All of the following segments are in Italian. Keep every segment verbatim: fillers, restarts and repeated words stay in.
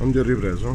Non ti ho ripreso?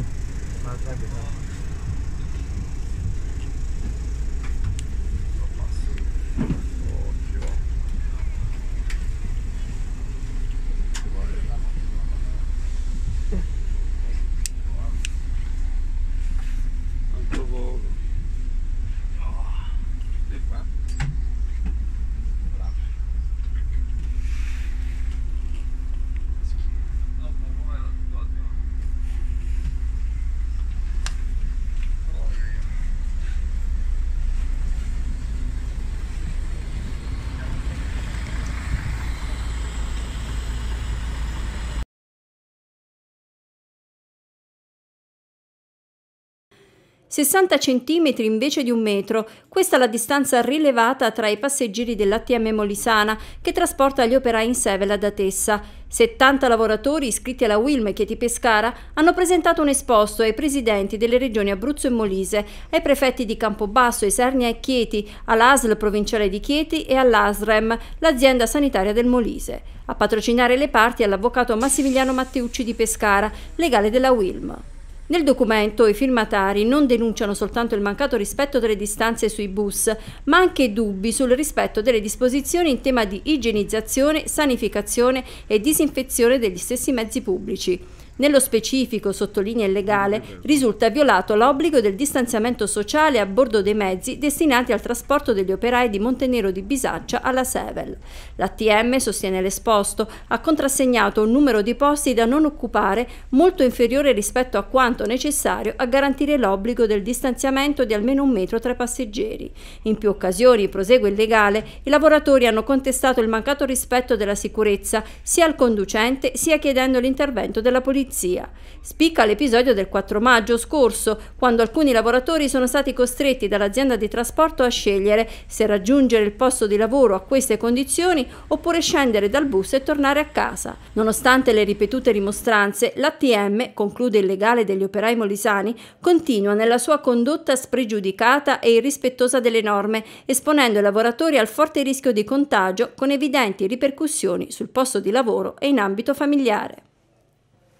sessanta centimetri invece di un metro, questa è la distanza rilevata tra i passeggeri dell'A T M Molisana che trasporta gli operai in Sevel da Tessa. settanta lavoratori iscritti alla Wilm e Chieti Pescara hanno presentato un esposto ai presidenti delle regioni Abruzzo e Molise, ai prefetti di Campobasso, Isernia e Chieti, all'A S L provinciale di Chieti e all'Asrem, l'azienda sanitaria del Molise. A patrocinare le parti è l'avvocato Massimiliano Matteucci di Pescara, legale della Wilm. Nel documento i firmatari non denunciano soltanto il mancato rispetto delle distanze sui bus, ma anche dubbi sul rispetto delle disposizioni in tema di igienizzazione, sanificazione e disinfezione degli stessi mezzi pubblici. Nello specifico, sottolinea il legale, risulta violato l'obbligo del distanziamento sociale a bordo dei mezzi destinati al trasporto degli operai di Montenero di Bisaccia alla Sevel. L'A T M, sostiene l'esposto, ha contrassegnato un numero di posti da non occupare molto inferiore rispetto a quanto necessario a garantire l'obbligo del distanziamento di almeno un metro tra i passeggeri. In più occasioni, prosegue il legale, i lavoratori hanno contestato il mancato rispetto della sicurezza sia al conducente sia chiedendo l'intervento della polizia. Spicca l'episodio del quattro maggio scorso, quando alcuni lavoratori sono stati costretti dall'azienda di trasporto a scegliere se raggiungere il posto di lavoro a queste condizioni oppure scendere dal bus e tornare a casa. Nonostante le ripetute rimostranze, l'A T M, conclude il legale degli operai molisani, continua nella sua condotta spregiudicata e irrispettosa delle norme, esponendo i lavoratori al forte rischio di contagio con evidenti ripercussioni sul posto di lavoro e in ambito familiare.